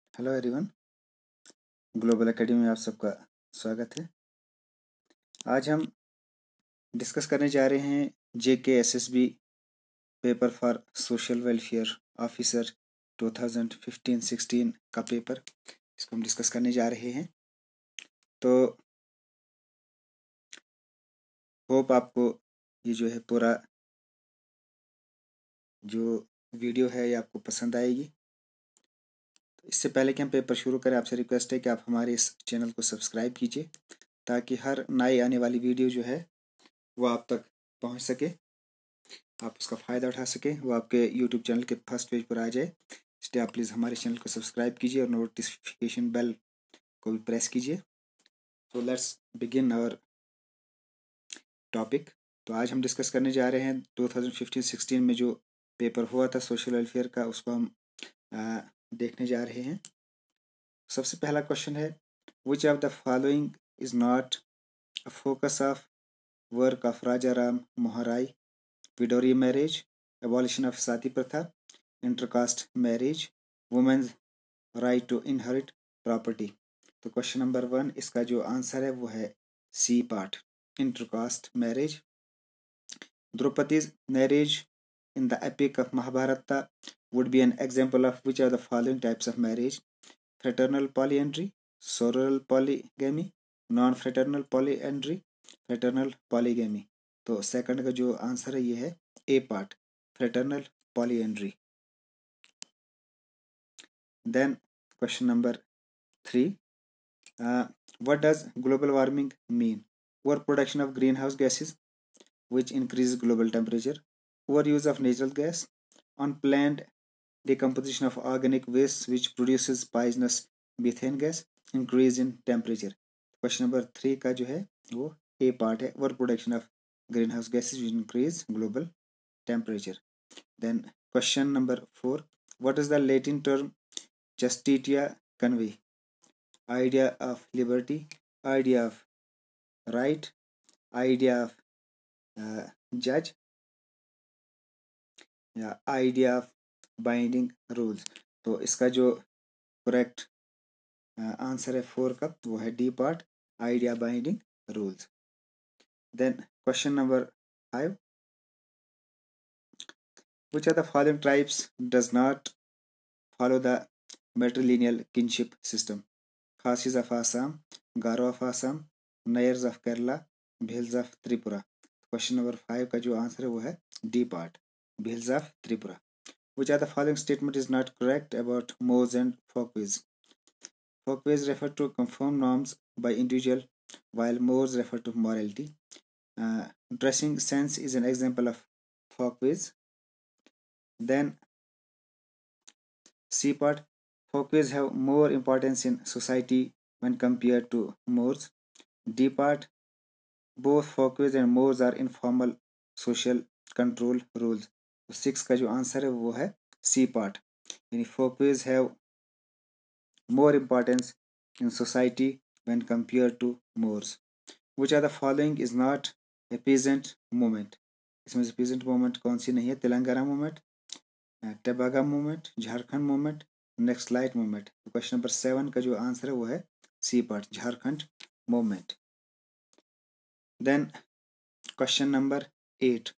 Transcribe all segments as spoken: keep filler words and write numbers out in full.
Hello everyone, global academy में आप सबका स्वागत है। आज हम डिस्कस करने जा रहे हैं J K S S B paper for social welfare officer two thousand fifteen sixteen का पेपर, इसको हम डिस्कस करने जा रहे हैं। तो होप आपको ये जो है पूरा जो वीडियो है ये आपको पसंद आएगी। तो इससे पहले कि हम पेपर शुरू करें, आपसे रिक्वेस्ट है कि आप हमारे इस चैनल को सब्सक्राइब कीजिए ताकि हर नई आने वाली वीडियो जो है वो आप तक पहुंच सके, आप उसका फ़ायदा उठा सकें, वो आपके यूट्यूब चैनल के फर्स्ट पेज पर आ जाए। इसलिए आप प्लीज़ हमारे चैनल को सब्सक्राइब कीजिए और नोटिफिकेशन बेल को भी प्रेस कीजिए। तो लेट्स बिगिन आवर टॉपिक। तो आज हम डिस्कस करने जा रहे हैं टू थाउजेंड फिफ्टीन सिक्सटीन में जो पेपर हुआ था सोशल वेलफेयर का, उसको हम आ, देखने जा रहे हैं। सबसे पहला क्वेश्चन है, विच of the following is not a focus of work of Raja Ram मोहराई? विडोरी marriage, abolition of साती प्रथा, intercaste marriage, women's right to inherit property. तो क्वेश्चन नंबर वन, इसका जो आंसर है वो है C part, intercaste marriage. Draupadi's marriage in the epic of Mahabharata would be an example of which of the following types of marriage? Fraternal polyandry, sororal polygamy, non-fraternal polyandry, fraternal polygamy। तो second का जो answer है ये है A part, fraternal polyandry. Then question number three, what does global warming mean? Over production of greenhouse gases which increases global temperature, over use of natural gas, unplanned decomposition of organic waste which produces poisonous methane gas, increase in temperature। Question number three का जो है वो A part है, over production of green house gases which increase global temperature. Then question number four, what is the Latin term justitia convey? Idea of liberty, idea of right, idea of uh, judge, या idea of binding rules। तो इसका जो correct answer है four का वो है D part, idea binding rules. Then question number five, which of the following tribes does not follow the matrilineal kinship system? Khasis of Assam, Garo of Assam, Nayars of Kerala, Bhils of Tripura। Question number five का जो answer है वो है D part, Bhils of Tripura। Which of the following statement is not correct about Moors and folkways? Folkways refer to conformed norms by individual, while Moors refer to morality. Uh, dressing sense is an example of folkways. Then C part, folkways have more importance in society when compared to Moors. D part, both folkways and Moors are informal social control rules। तो six का जो answer है वो है C part, यानी folkways have more importance in society when compared to Moors। Which of the following is not a peasant movement? इसमें से peasant movement कौन सी नहीं है? Telangana movement, Tebhaga movement, Jharkhand movement, Naxalite movement. तो क्वेश्चन नंबर सेवन का जो आंसर है वो है C part, Jharkhand movement. Then question number eight,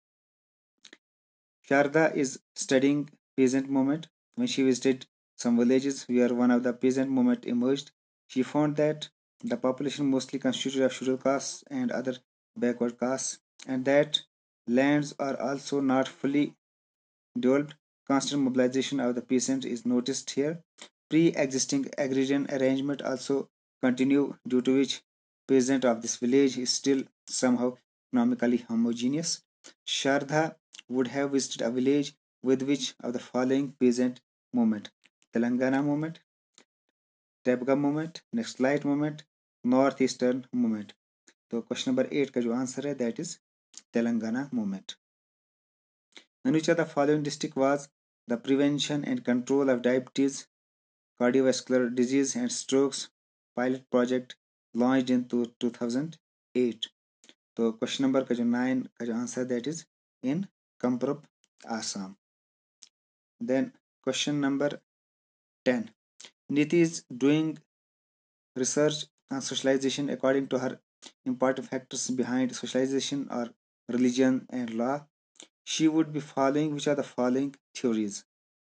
Sharda is studying peasant movement. When she visited some villages where one of the peasant movement emerged, she found that the population mostly constituted of scheduled castes and other backward castes, and that lands are also not fully developed. Constant mobilization of the peasants is noticed here. Pre-existing agrarian arrangement also continue, due to which peasant of this village is still somehow economically homogeneous. Sharda would have visited a village with which of the following peasant movement? Telangana movement, Tebga movement, next light movement, northeastern movement। तो question number eight का जो answer है that is Telangana movement. In which of the following district was the prevention and control of diabetes, cardiovascular disease and strokes pilot project launched in two thousand eight? तो question number का जो nine का जो answer that is in Kamrup, Assam। Then question number ten, Niti is doing research on socialization. According to her, important factors behind socialization are religion and law. She would be following which are the following theories: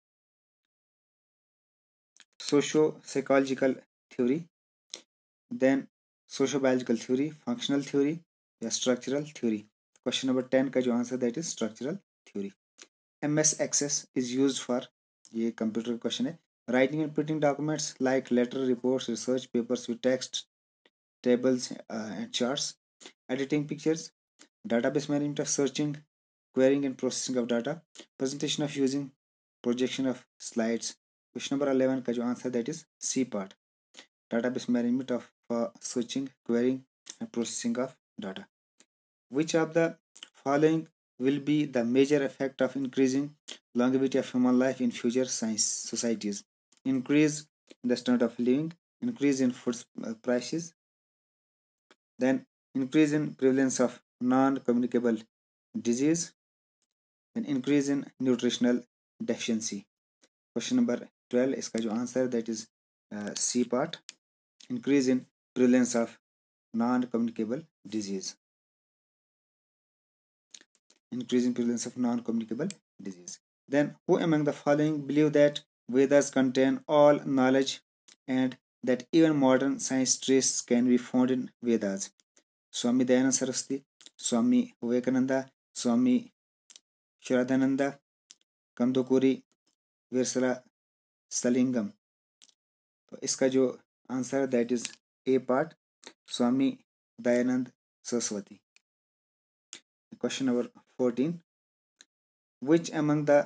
socio psychological theory, then sociobiological theory, functional theory, या structural theory. Question number ten का जो answer that is structural theory. M S Access is used for, ये computer question है, writing and printing documents like letter, reports, research papers with text, tables uh, and charts, editing pictures, database management of searching, querying and processing of data, presentation of using projection of slides. Question number eleven का जो answer that is C part, database management of for searching, querying and processing of data. Which of the following will be the major effect of increasing longevity of human life in future science societies? Increase in the standard of living, increase in food uh, prices, then increase in prevalence of non-communicable disease, and increase in nutritional deficiency. Question number twelve इसका जो answer that is uh, C part, increase in prevalence of non-communicable disease. Increasing prevalence of non-communicable disease. Then, who among the following believe that Vedas contain all knowledge and that even modern science traces can be found in Vedas? Swami Dayananda Saraswati, Swami Vivekananda, Swami Shraddhananda, Kandukuri, Virsala Salingam. तो इसका जो answer है that is A part, Swami Dayanand Saraswati. Question number fourteen. Which among the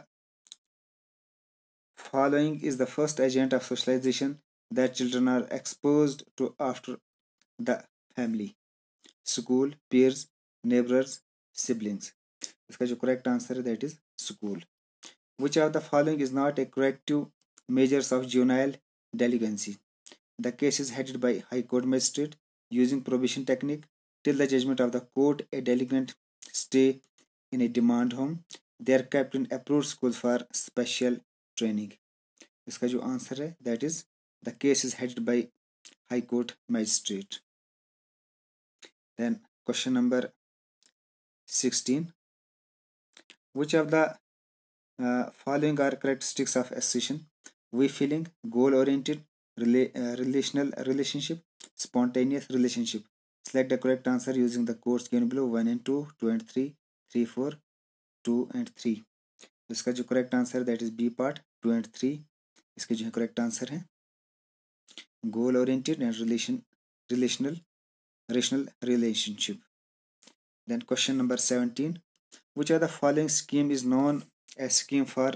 following is the first agent of socialization that children are exposed to after the family? School, peers, neighbors, siblings. इसका जो correct answer है that is school. Which of the following is not a corrective measures of juvenile delinquency? The case is headed by High Court magistrate using probation technique till the judgment of the court. A delinquent stay in a demand home. They are kept in approved schools for special training. इसका जो answer है that is the case is headed by High Court magistrate. Then question number sixteen. Which of the uh, following are characteristics of association? We feeling, goal oriented, rela uh, relational relationship, spontaneous relationship. Select the correct answer using the codes given below one and two, two and three, three, four, two and three. इसका जो correct answer है that is B part, two and three. इसके जो है correct answer है goal oriented and relation relational rational relationship. Then question number seventeen. Which of the following scheme is known as scheme for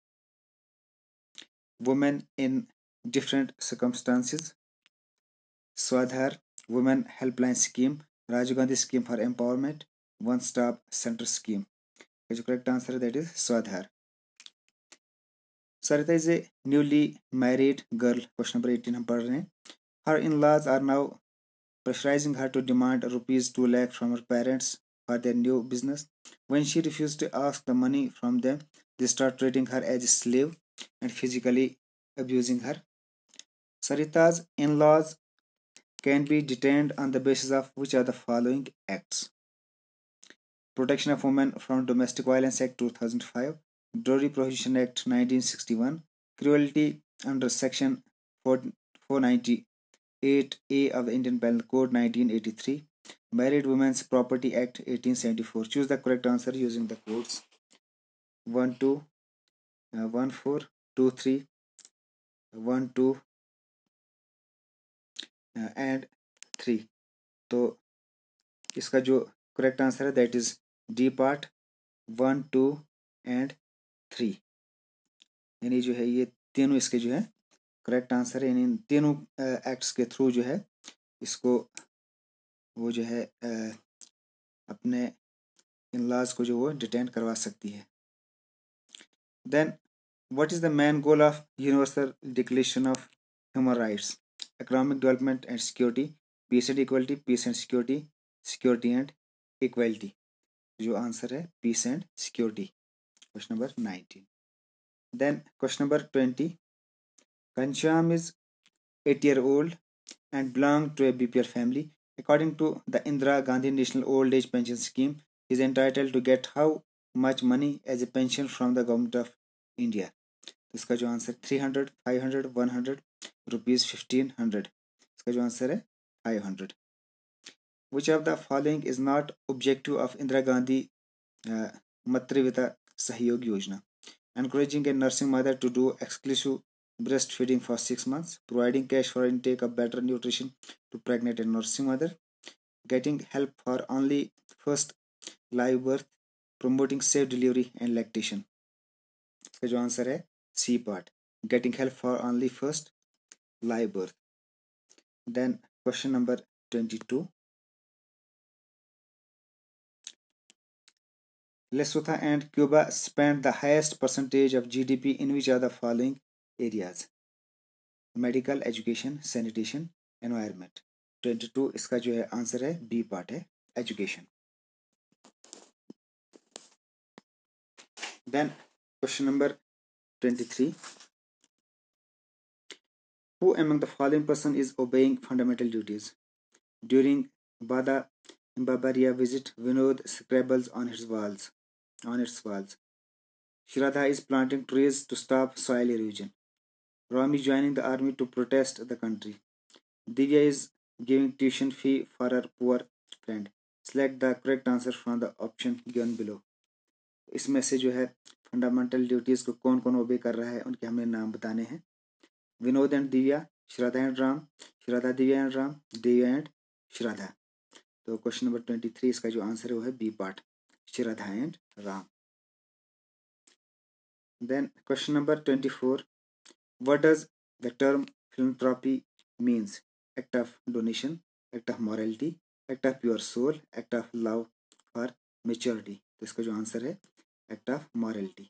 women in different circumstances? Swadhar Women Helpline Scheme, Rajiv Gandhi Scheme for Empowerment, One Stop Center Scheme. The correct answer that is Swadhar. Sarita is a newly married girl. Question number eighteen हम पढ़ रहे हैं. Her in-laws are now pressurizing her to demand rupees two lakh from her parents for their new business. When she refused to ask the money from them, they start treating her as a slave and physically abusing her. Sarita's in-laws can be detained on the basis of which are the following acts? Protection of Women from Domestic Violence Act two thousand five, Dowry Prohibition Act nineteen sixty-one, cruelty under Section four ninety-eight A of the Indian Penal Code nineteen eighty-three, Married Women's Property Act eighteen seventy-four. Choose the correct answer using the codes one two, uh, one four, two three, one two uh, and three. तो इसका जो correct answer है that is D part one two and three. यानी जो है ये तीनों इसके जो है करेक्ट आंसर है. यानी इन तीनों एक्ट्स के थ्रू जो है इसको वो जो है अपने इन लॉज को जो वो डिटेन करवा सकती है. Then what is the main goal of universal declaration of human rights? Economic development and security, peace and equality, peace and security, security and equality. जो आंसर है peace and security. Question number nineteen. Then question number twenty. Ghanshyam is eighty year old and belonged to a B P L family. According to the Indira Gandhi National Old Age Pension Scheme, he is entitled to get how much money as a pension from the government of India. इसका जो answer three hundred five hundred one hundred rupees fifteen hundred इसका जो answer है five hundred which of the following is not objective of Indira Gandhi Matritva Sahyog योजना encouraging a nursing mother to do exclusive breastfeeding for six months, providing cash for intake of better nutrition to pregnant and nursing mother, getting help for only first live birth, promoting safe delivery and lactation. इसका जो answer है C part, getting help for only first live birth. Then question number twenty-two. Lesotho and Cuba spend the highest percentage of G D P in which are the following areas? Medical, education, sanitation, environment. twenty-two इसका जो है answer है B part है education. Then question number twenty-three. Who among the following person is obeying fundamental duties? During Bada Imbabaria visit, Vinod scribbles on his walls. On its walls. Shraddha is planting trees to stop soil erosion. Rami joining the army to protest the country. Divya is giving tuition fee for her poor friend. Select the correct answer from the option given below. इसमें से जो है fundamental duties को कौन कौन ओबे कर रहा है उनके हमें नाम बताने हैं. Vinod and Divya, Shraddha and Ram, Shraddha Divya and Ram, Divya and Shraddha. तो क्वेश्चन नंबर ट्वेंटी थ्री इसका जो आंसर है वो है B part, Shraddha and Ram. Then question number twenty-four. What does the term philanthropy means? Act of donation, act of morality, act of pure soul, act of love for maturity. तो इसका जो answer है act of morality.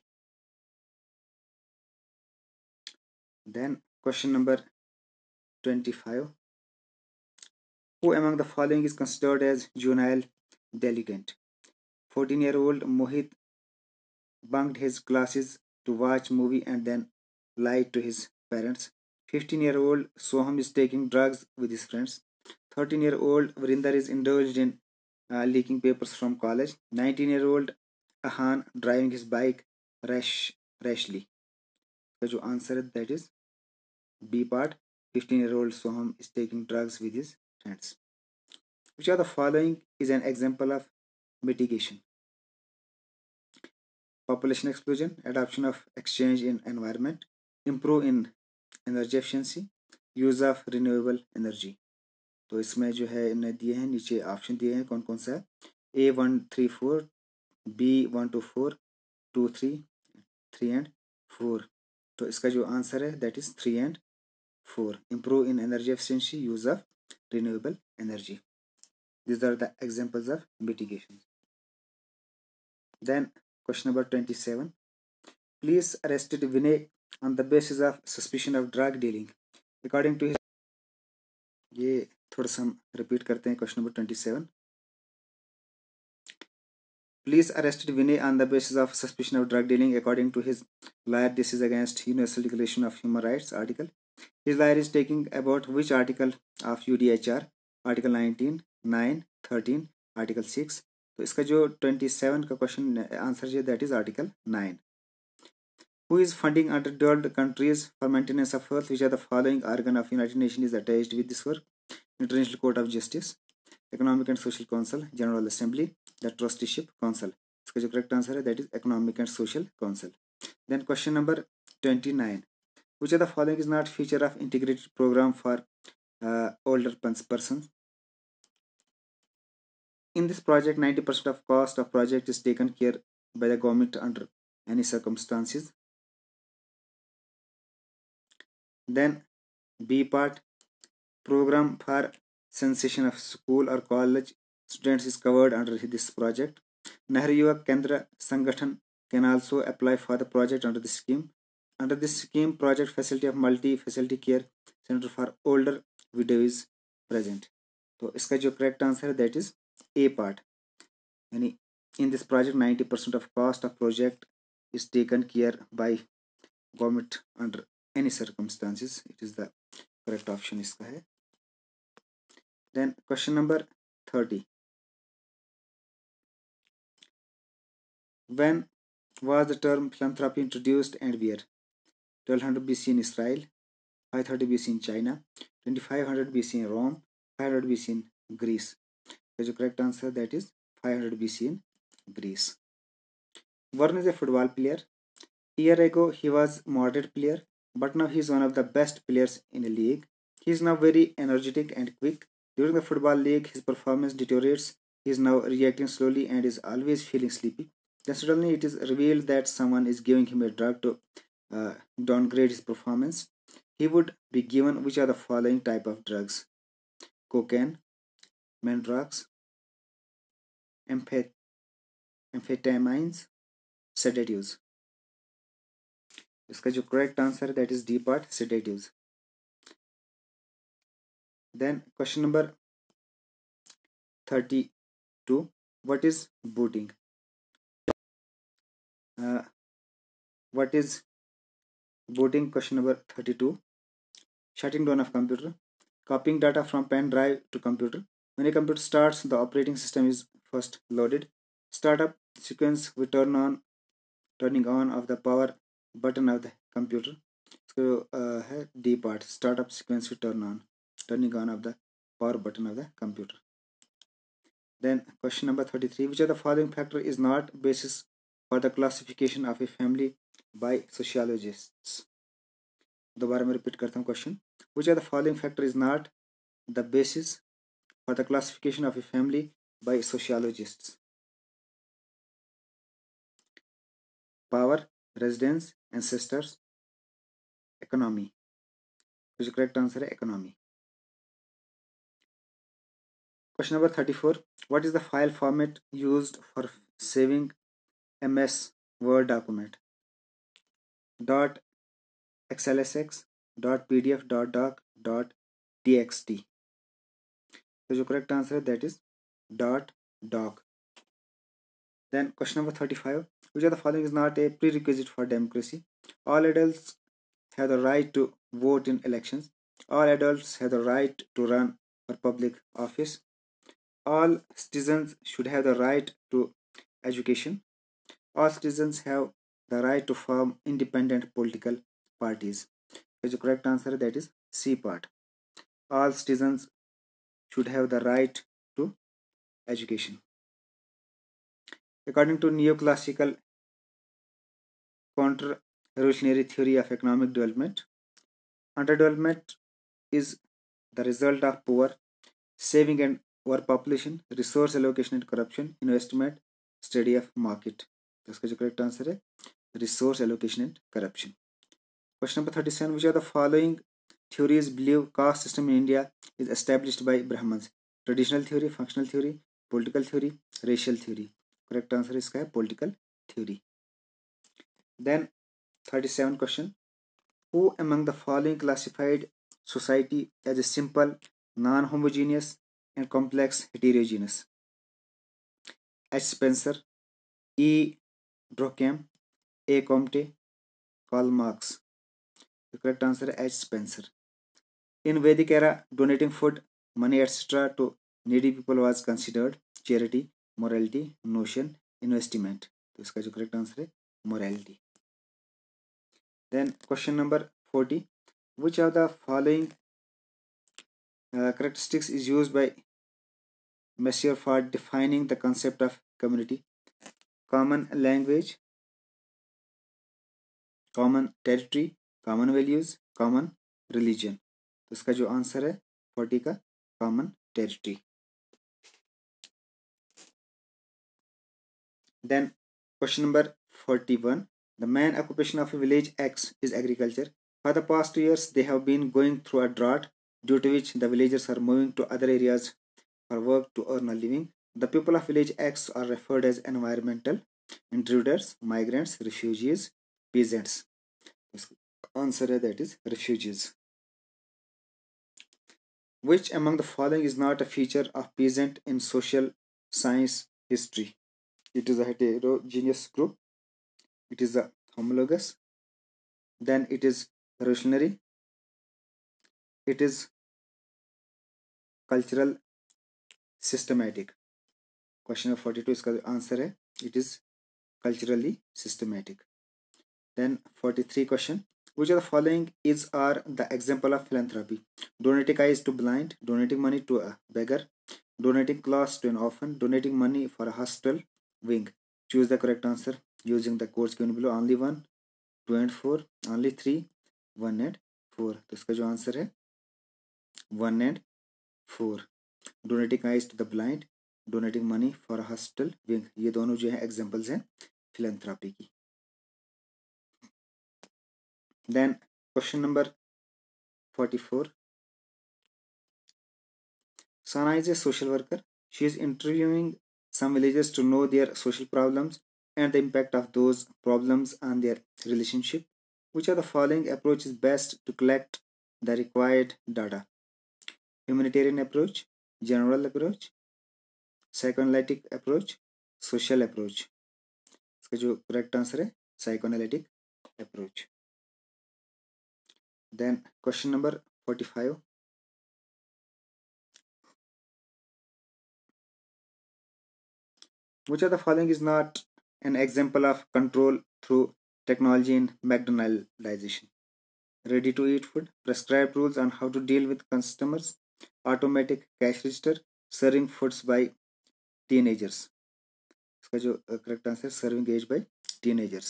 Then question number twenty-five. Who among the following is considered as juvenile delinquent? fourteen year old Mohit bunked his classes to watch movie and then lied to his parents. fifteen year old Soham is taking drugs with his friends. thirteen year old Vrinder is indulged in uh, leaking papers from college. nineteen year old Ahan driving his bike rash rashly. So जो answer है that is B part. fifteen year old Soham is taking drugs with his friends. Which of the following is an example of mitigation? Population explosion, adoption of exchange in environment, improve in energy efficiency, use of renewable energy. तो इसमें जो है इन्हें दिए हैं नीचे option दिए हैं कौन कौन सा है. A one three four, B one two four, two three three and four. तो इसका जो आंसर है that is three and four. Improve in energy efficiency, use of renewable energy. These are the examples of mitigation. Then question number twenty-seven. Police arrested Vinay on the basis of suspicion of drug dealing. According to his, ये थोड़ा सा हम repeat करते हैं question number twenty-seven. Police arrested Vinay on the basis of suspicion of drug dealing. According to his lawyer, this is against Universal Declaration of Human Rights article. His lawyer is taking about which article of U D H R? Article nineteen, nine, thirteen, Article six. तो इसका जो twenty-seven का question answer है that is article nine. Who is funding underdeveloped countries for maintenance of health? Which are the following organ of United Nations is attached with this work? International Court of Justice, Economic and Social Council, General Assembly, the Trusteeship Council. इसका जो correct answer है that is Economic and Social Council. Then question number twenty-nine. Which of the following is not feature of integrated program for uh, older persons? In this project, ninety percent of cost of project is taken care by the government under any circumstances. Then B part, program for sensation of school or college students is covered under this project. Nehru Yuva Kendra Sangathan can also apply for the project under this scheme. Under this scheme, project facility of multi-facility care center for older widow is present. तो इसका जो correct answer है that is A part. यानी in this project ninety percent of cost of project is taken care by government under any circumstances. It is the correct option इसका है। Then question number thirty, when was the term philanthropy introduced and where? twelve hundred B C in Israel, five thirty B C in China, twenty-five hundred B C in Rome, five hundred B C in Greece. The correct answer, that is five hundred B C in Greece. Varun is a football player. A year ago he was moderate player, but now he is one of the best players in the league. He is now very energetic and quick. During the football league, his performance deteriorates. He is now reacting slowly and is always feeling sleepy. Then suddenly it is revealed that someone is giving him a drug to uh, downgrade his performance. He would be given which are the following type of drugs: cocaine, mandrax, amphet- amphetamines, sedatives. इसका जो correct answer है that is D part, sedatives. Then question number thirty-two, what is booting? Uh, what is booting? Question number thirty-two, shutting down of computer, copying data from pen drive to computer. When a computer starts, the operating system is first loaded. Startup sequence we turn on, turning on of the power button of the computer. So uh, है D part, startup sequence we turn on, turning on of the power button of the computer. Then question number thirty-three, which of the following factor is not basis for the classification of a family by sociologists? दोबारा मैं repeat करता हूँ question, which of the following factor is not the basis for the classification of a family by sociologists? Power, residence, ancestors, economy. which correct answer है economy. Question number thirty-four, what is the file format used for saving M S Word document? Dot xlsx, dot pdf, dot doc, dot txt. So the correct answer that is dot doc. Then question number thirty-five, which of the following is not a prerequisite for democracy? All adults have the right to vote in elections. All adults have the right to run for public office. All citizens should have the right to education. All citizens have the right to form independent political parties. So the correct answer that is C part. All citizens should have the right to education. According to neoclassical counter-revolutionary theory of economic development, underdevelopment is the result of poor, saving and overpopulation, resource allocation and corruption, investment, study of market. तो इसका जो correct answer है resource allocation and corruption. Question number thirty-seven, which of the following theories believe caste system in India is established by Brahmins? Traditional theory, functional theory, political theory, racial theory. Correct answer इसका है political theory. Then thirty-seven question, who among the following classified society as a simple, non-homogeneous and complex heterogeneous? H. Spencer, E. Durkheim, A. Comte, Karl Marx. The correct answer is H. Spencer. In Vedic era, donating food, money, et cetera to needy people was considered charity, morality, notion, investment. तो इसका जो correct answer है morality. Then question number forty, which of the following uh, characteristics is used by Messier for defining the concept of community? Common language, common territory, common values, common religion. तो इसका जो answer है forty का common territory. Then question number forty-one, the main occupation of a village X is agriculture. For the past two years they have been going through a drought, due to which the villagers are moving to other areas for work to earn a living. The people of village X are referred as environmental intruders, migrants, refugees, peasants. Answer है that is refugees. Which among the following is not a feature of peasant in social science history? It is a heterogeneous group. It is a homologous. Then it is revolutionary. It is cultural systematic. Question number forty two इसका answer है it is culturally systematic. Then forty three question, which of the following is are the example of philanthropy? Donating eyes to blind, donating money to a beggar, donating clothes to an orphan, donating money for a hospital wing. Choose the correct answer using the codes given below. Only one, two and four, only three, one and four. तो इसका जो answer है one and four. Donating eyes to the blind, donating money for a hospital wing, ये दोनों जो है examples हैं philanthropy की। Then question number forty four, Sana is a social worker. She is interviewing some villagers to know their social problems and the impact of those problems on their relationship. Which of the following approach is best to collect the required data? Humanitarian approach, general approach, psychoanalytic approach, social approach. इसका जो correct answer है psychoanalytic approach. Then question number forty-five. Which of the following is not an example of control through technology in McDonaldization? Ready to eat food, prescribed rules on how to deal with customers, automatic cash register, serving foods by teenagers. इसका जो correct answer है serving age by teenagers.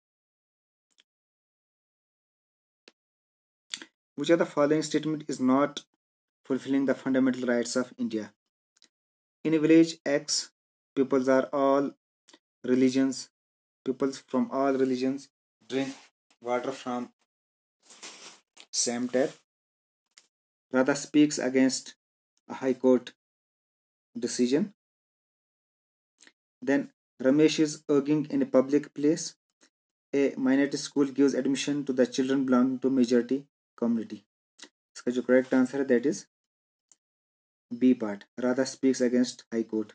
Which of the following statement is not fulfilling the fundamental rights of India? In a village X, peoples are all religions, peoples from all religions drink water from same tap. Radha speaks against a high court decision. Then Ramesh is urging in a public place. A minority school gives admission to the children belonging to majority community. इसका जो correct answer है that is B part. Radha speaks against high court.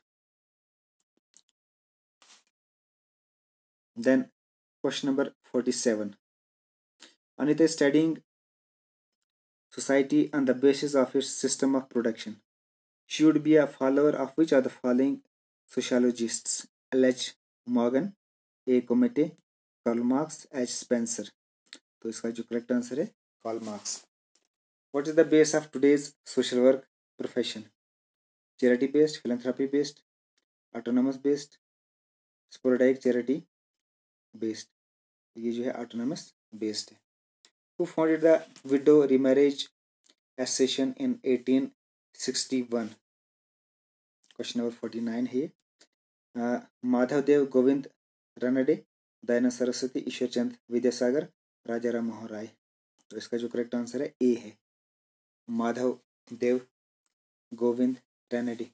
Then question number forty-seven. Anita is studying society on the basis of its system of production. She would be a follower of which of the following sociologists? L H Morgan, A Comite, Karl Marx, H Spencer. तो इसका जो correct answer है Karl Marx. What is the base of today's social work profession? Charity based, philanthropy based, autonomous based, sporadic charity based. ये जो है autonomous based है. Who founded the widow remarriage association in eighteen sixty-one? Question number forty-nine है. uh, Madhav Dev Govind Ranade, Dayanand Saraswati, ईश्वर चंद विद्यासागर, राजा राम मोहन राय. तो इसका जो correct answer है A है Madhav Dev Govind Ranade.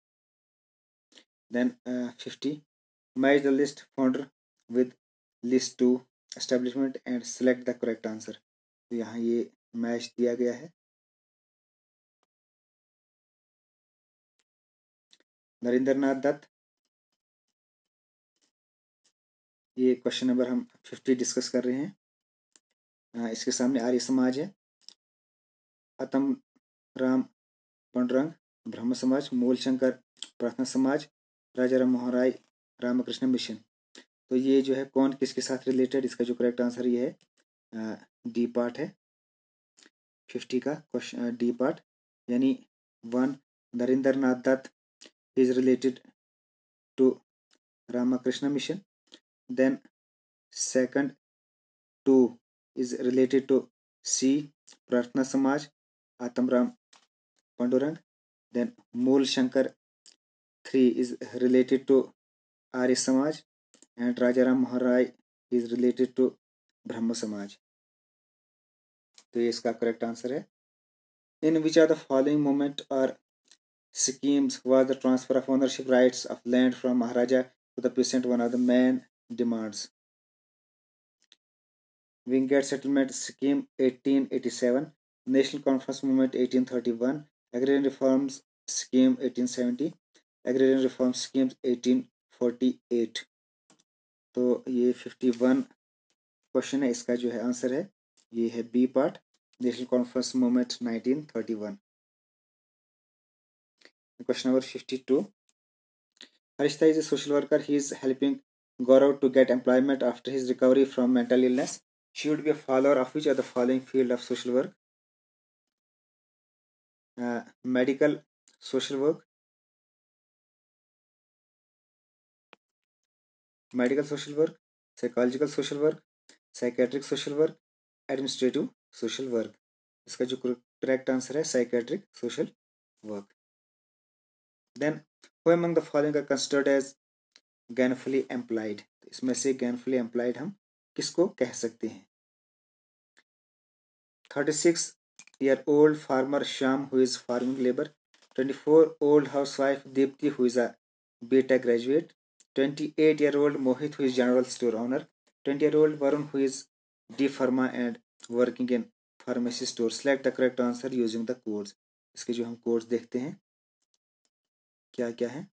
Then fifty, match the list founder with list two establishment and select the correct answer. तो यहाँ ये match दिया गया है. नरेंद्र नाथ दत्त. ये क्वेश्चन नंबर हम फिफ्टी डिस्कस कर रहे हैं. आ, इसके सामने आर्य समाज है, अतम राम पांडुरंग ब्रह्म समाज, मूल शंकर प्रार्थना समाज, राजा राम मोहन राय रामकृष्ण मिशन. तो ये जो है कौन किसके साथ रिलेटेड? इसका जो करेक्ट आंसर ये है डी पार्ट है फिफ्टी का क्वेश्चन. डी पार्ट यानी one, Narendra Nath Dutt is related to Ramakrishna Mission. Then second, two is related to C Prarthana Samaj Atmaram Pandurang. Then Mool Shankar three is related to Arya Samaj and Raja Ram Mohan Roy is related to Brahmo Samaj. तो ये इसका करेक्ट आंसर है. In which are the following movement और schemes was the transfer of ownership rights of land from Maharaja to the peasant one of the main demands? Wingate Settlement Scheme eighteen eighty-seven, National Conference Movement eighteen thirty-one, Agrarian Reforms Scheme eighteen seventy, Agrarian Reform Schemes eighteen forty-eight. तो ये fifty one question है. इसका जो है answer है ये है B part National Conference movement nineteen thirty one. Question number fifty-two. Harishita is a social worker. He is helping Gaurav to get employment after his recovery from mental illness. She would be a follower of which of the following field of social work? Uh, medical social work, medical social work, psychological social work, psychiatric social work, administrative social work. इसका जो correct answer है psychiatric social work. Then who among the following are considered as gainfully employed? इसमें से gainfully employed हम किसको कह सकते हैं? thirty-six year old farmer Sham, who is farming labor. twenty-four old housewife Deepti, who is a B Tech graduate. twenty-eight year old Mohit, who is general store owner. twenty year old Varun, who is D Pharma and working in pharmacy store. Select the correct answer using the codes. इसके जो हम codes देखते हैं क्या क्या है?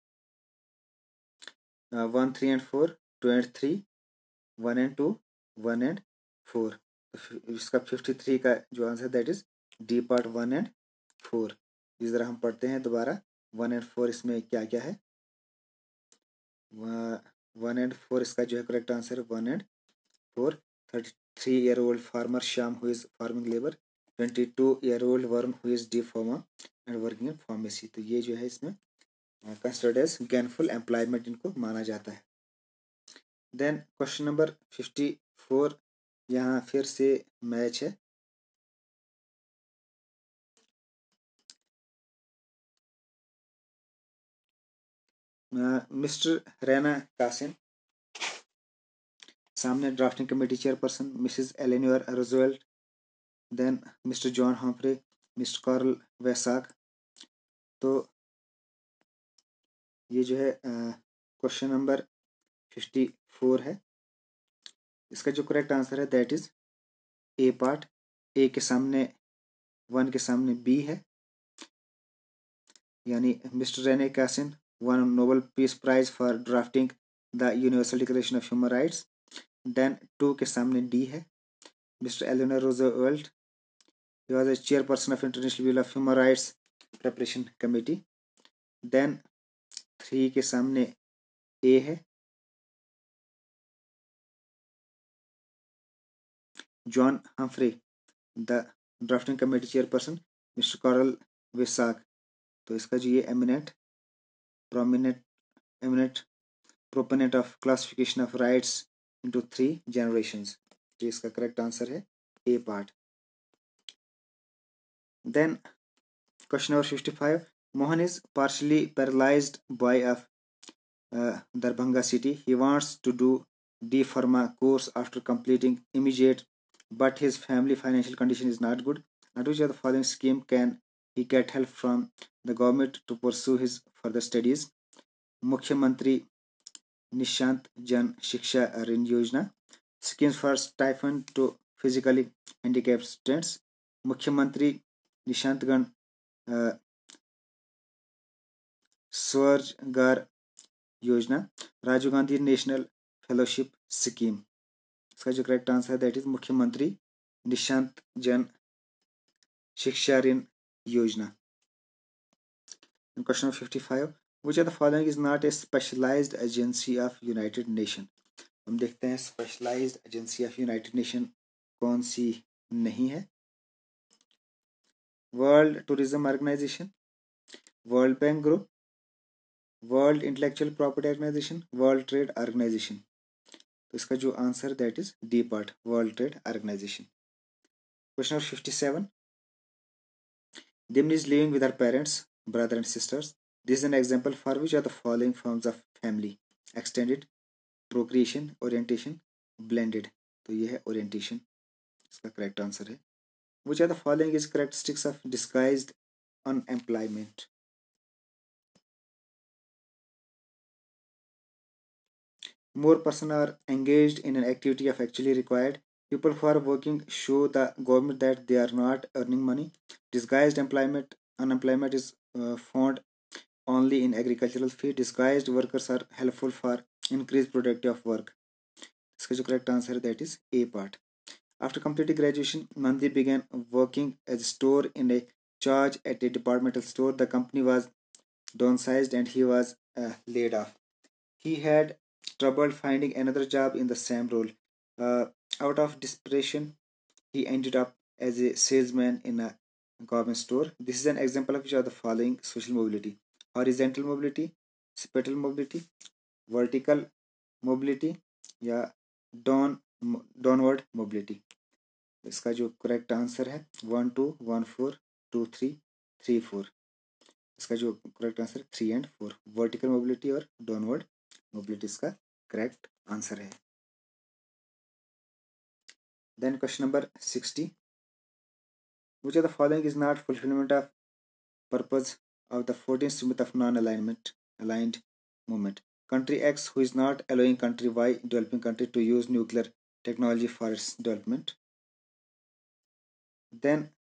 One three and four, two and three, one and two, one and four. इसका fifty three का जो answer that is D part one and four. इस तरह हम पढ़ते हैं दोबारा. वन एंड फोर इसमें क्या क्या है? वन एंड फोर इसका जो है correct answer one and four. Thirty three year old farmer Shyam, who is farming labour. Twenty two year old Varun, who is D pharma and working in pharmacy. तो ये जो है इसमें कंसिडर्ड एज गेनफुल एम्प्लॉयमेंट इनको माना जाता है. Then question number fifty four. यहाँ फिर से मैच है. मिस्टर रैना कासिम, सामने drafting committee chairperson Mrs Eleanor Roosevelt. Then mister John Humphrey, mister Karl Vasak. तो ये जो है क्वेश्चन नंबर फिफ्टी फोर है. इसका जो करेक्ट आंसर है that is A part. A के सामने वन के सामने बी है, यानी mister Rene Cassin won Nobel Peace Prize for drafting the Universal declaration of human Rights. Then two के सामने डी है. Mister Eleanor Roosevelt, he was a chairperson of International Bill of human Rights preparation committee. Then three के सामने A है. John Humphrey, the drafting committee chairperson mister Karl Vesak. तो इसका जो ये eminent prominent eminent proponent of classification of rights into three generations. तो इसका correct answer है A part. Then question number fifty five. Mohan is partially paralysed boy of Darbhanga city. He wants to do D Pharma course after completing immediate, but his family financial condition is not good. At which of the following scheme can he get help from the government to pursue his further studies? Mukhyamantri Nishant Jan Shiksha Rin Yojana. Schemes for stipend to physically handicapped students. Mukhyamantri Nishant Gan uh, Swargar योजना. Rajiv Gandhi National Fellowship Scheme. इसका जो correct answer है that is मुख्यमंत्री निशांत जन शिक्षा ऋण योजना. Question fifty five. Which are the following is not a specialised agency of United Nation. हम देखते हैं specialised agency of United Nation कौन सी नहीं है. World Tourism Organisation, World Bank Group, World Intellectual Property Organisation, World Trade Organisation. तो इसका जो answer that is D part world Trade Organisation. Question number fifty seven. Dimni is living with her parents, brother and sisters. This is an example for which of the following forms of family? Extended, procreation, orientation, blended. तो ये है orientation. इसका correct answer है. Which of the following is characteristics of disguised unemployment? More persons are engaged in an activity of actually required. People who are working show the government that they are not earning money. Disguised employment, unemployment is uh, found only in agricultural field. Disguised workers are helpful for increased productivity of work. इसका जो correct answer है that is A part. After completing graduation, Nandi began working as a store in a charge at a departmental store. The company was downsized and he was uh, laid off. He had trouble finding another job in the same role. Uh, Out of desperation, he ended up as a salesman in a government store. This is an example of which are the following social mobility: horizontal mobility, spatial mobility, vertical mobility या down downward mobility. इसका जो correct answer है one two one four two three three four. इसका जो correct answer three and four, vertical mobility और downward mobility इसका correct answer है. Then question number sixty, which of the following is not fulfillment of purpose of the fourteenth Summit of non-alignment aligned movement? Country X who is not allowing country Y developing country to use nuclear technology for its development. Then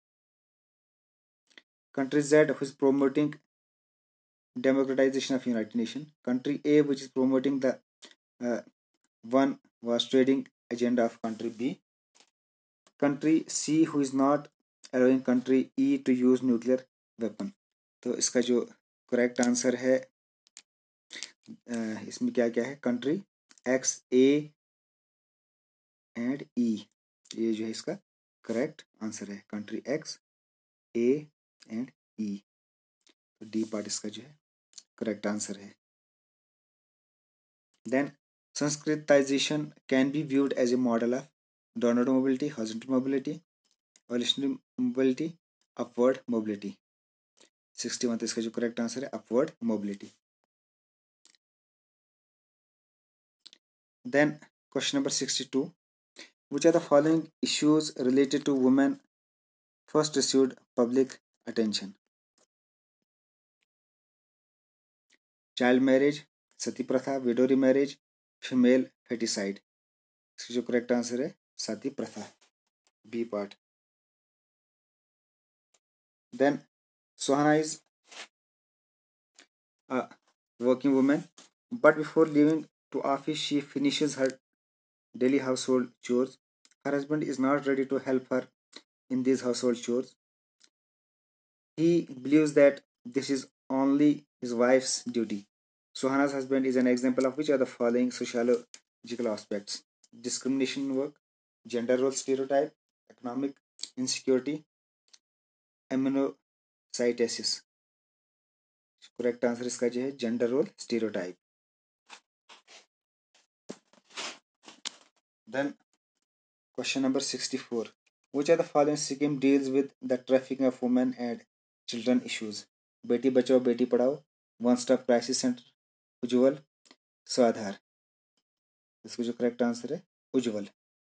country Z who is promoting democratization of United Nations. Country A which is promoting the uh, one was trading agenda of country B. Country C who is not allowing country E to use nuclear weapon. तो इसका जो correct answer है इसमें क्या क्या है, country X A and E, ये जो है इसका करेक्ट आंसर है, country X A and E. तो डी पार्ट इसका जो है करेक्ट आंसर है. Then sanskritisation can be viewed as a model of downward mobility, horizontal mobility, evolutionary mobility, upward mobility. Sixty one, तो इसका जो करेक्ट आंसर है upward mobility. Then question number sixty-two, which are the following issues related to women first received public attention? Child marriage, sati pratha, widow remarriage, female feticide. इसका जो correct answer है sati pratha, B part. Then Sohana is a working woman, but before leaving to office she finishes her daily household chores. Her husband is not ready to help her in these household chores. He believes that this is only his wife's duty. Sohana's husband is an example of which are the following sociological aspects: discrimination in work, gender role stereotype, economic insecurity, amniocentesis. Correct answer इसका जो है gender role stereotype. Then question number sixty-four, which are the following scheme deals with the trafficking of women and children issues? बेटी Bachao Beti Padhao, one stop crisis centre, Ujjwal, Swadhar. इसका जो correct answer है उज्ज्वल.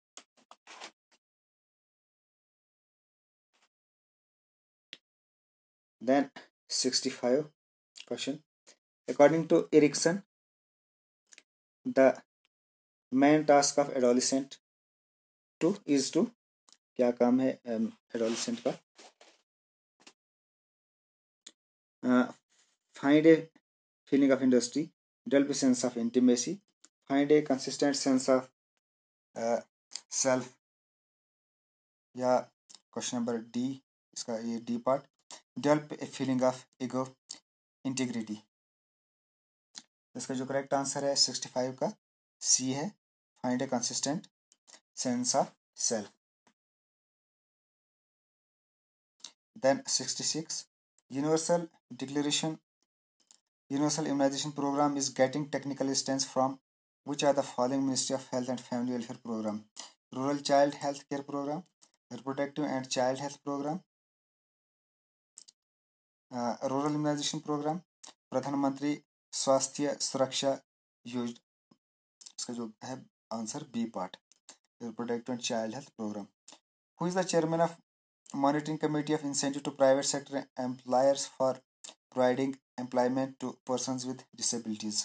Then sixty-five question, according to Erickson, the main task of adolescent to is to, क्या काम है adolescent का? Find a feeling of industry, develop a sense of intimacy, find a consistent sense of self, या question number D इसका ये D part, develop a feeling of ego integrity. इसका जो correct answer है सिक्सटी फाइव का C है, find a consistent sense of self. Then sixty-six, universal declaration universal immunization program is getting technical assistance from which are the following Ministry of Health and Family Welfare program? Rural Child Health Care Program, Reproductive and Child Health Program, uh, Rural Immunization Program, प्रधानमंत्री स्वास्थ्य सुरक्षा योजना. इसका जो है answer B part, Reproductive and Child Health Program. Who is the chairman of Monitoring Committee of Incentive to Private Sector Employers for Providing Employment to Persons with Disabilities?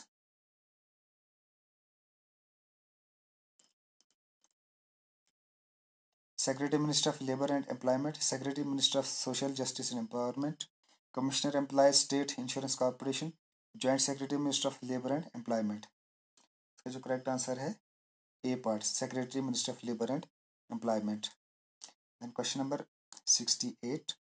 Secretary Minister of Labour and Employment, Secretary Minister of Social Justice and Empowerment, Commissioner Employees State Insurance Corporation, Joint Secretary Minister of Labour and Employment. इसका जो correct answer है A part, secretary minister of labour and employment. Then question number sixty-eight.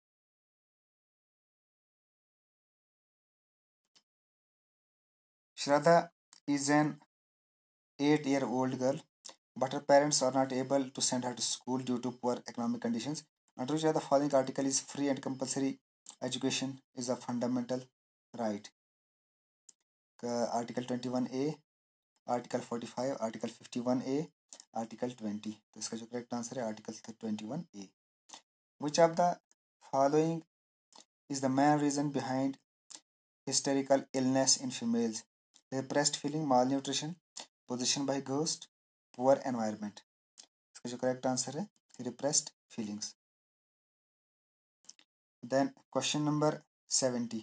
Shraddha is an eight-year-old girl, but her parents are not able to send her to school due to poor economic conditions. Under which of the following article is free and compulsory education is a fundamental right? Uh, Article twenty-one A, Article forty-five, Article fifty-one A, Article twenty. तो इसका जो correct answer है article twenty-one A. Which of the following is the main reason behind hysterical illness in females? Repressed feeling, malnutrition, possession by ghost, poor environment. इसका जो correct answer है repressed feelings. Then question number seventy.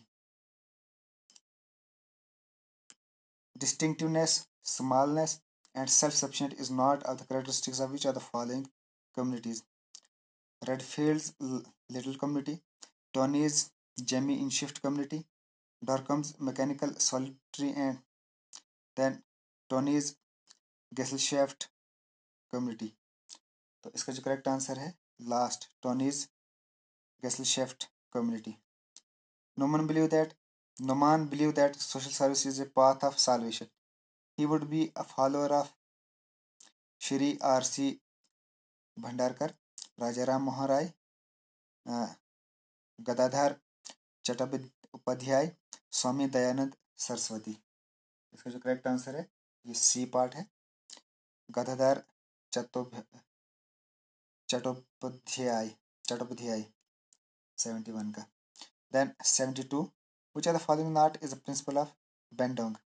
Distinctiveness, smallness, and self-sufficient is not of the characteristics of which of the following communities? Redfield's little community, Tony's Jamie in shift community, Dorcom's mechanical solitary, and then Tony's Gesellschaft community. तो इसका जो correct answer है last, Tonnies Gesellschaft community. Noman believed that Noman believed that social service is a path of salvation. He would be a follower of Shri R C Bhandarkar, Rajaram Mohan Rai, uh, Gadadhar Chattopadhyay, Swami Dayanand Saraswati. इसका जो correct answer है ये C part है, Gadadhar Chattopadhyay Chattopadhyay seventy one का. Then seventy two. Which are the following not is a principle of Bandung?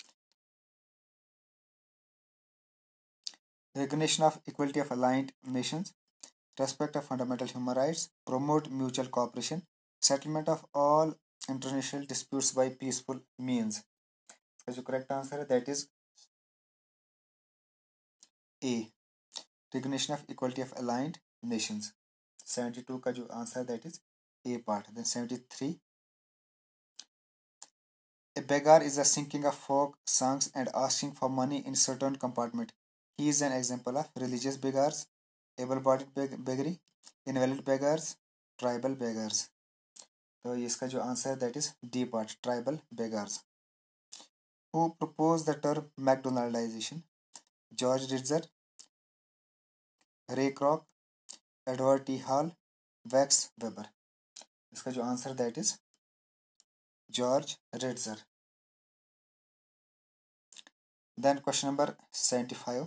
recognition of equality of aligned nations, respect of fundamental human rights, promote mutual cooperation, settlement of all international disputes by peaceful means. इसका जो correct answer है that is A, recognition of equality of aligned nations. Seventy two का जो answer है that is A part. Then seventy three. A beggar is a singing of folk songs and asking for money in certain compartment. He is an example of religious beggars, able-bodied beg- beggary, invalid beggars, tribal beggars. तो इसका जो answer है that is D part, tribal beggars. Who proposed the term McDonaldization? George Ritzer, Ray Kroc, Edward T. Hall, Wax Weber. इसका जो answer that is George Ritzer. Then question number seventy-five.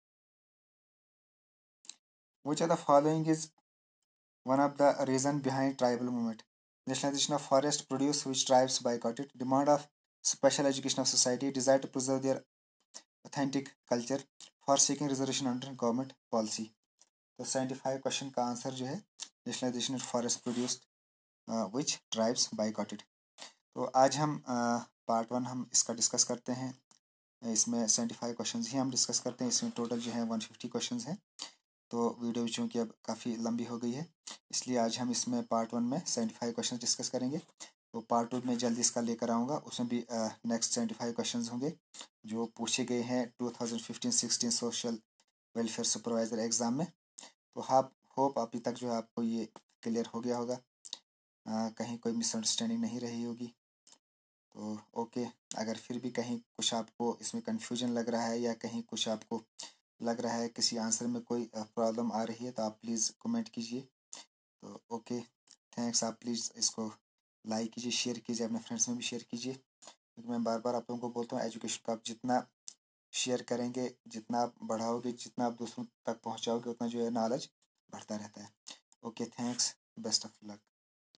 Which of the following is one of the reason behind tribal movement? Nationalization of forest produce which tribes boycotted, demand of special education of society, desire to preserve their authentic culture, for seeking reservation under government policy. तो seventy-five question का answer जो है nationalisation of forest produced which tribes boycotted. तो आज हम part one हम इसका discuss करते हैं. इसमें सेवेंटी फाइव क्वेश्चन ही हम डिस्कस करते हैं. इसमें टोटल जो है वन फिफ्टी क्वेश्चन हैं. तो वीडियो चूँकि अब काफ़ी लंबी हो गई है इसलिए आज हम इसमें पार्ट वन में सेवेंटी फाइव क्वेश्चन डिस्कस करेंगे. तो पार्ट टू में जल्दी इसका लेकर आऊँगा. उसमें भी नेक्स्ट सेवेंटी फाइव क्वेश्चन होंगे जो पूछे गए हैं two thousand fifteen sixteen social welfare supervisor exam में. तो आप होप अभी तक जो है आपको ये क्लियर हो गया होगा, आ, कहीं कोई मिसअंडरस्टैंडिंग नहीं रही होगी. तो ओके, अगर फिर भी कहीं कुछ आपको इसमें कन्फ्यूजन लग रहा है या कहीं कुछ आपको लग रहा है किसी आंसर में कोई प्रॉब्लम आ रही है तो आप प्लीज़ कमेंट कीजिए. तो ओके, थैंक्स. आप प्लीज़ इसको लाइक कीजिए, शेयर कीजिए, अपने फ्रेंड्स में भी शेयर कीजिए. क्योंकि मैं बार बार आप लोगों को बोलता हूँ एजुकेशन को आप जितना शेयर करेंगे, जितना आप बढ़ाओगे, जितना आप दूसरों तक पहुँचाओगे उतना जो है नॉलेज बढ़ता रहता है. Okay, thanks. Best of luck.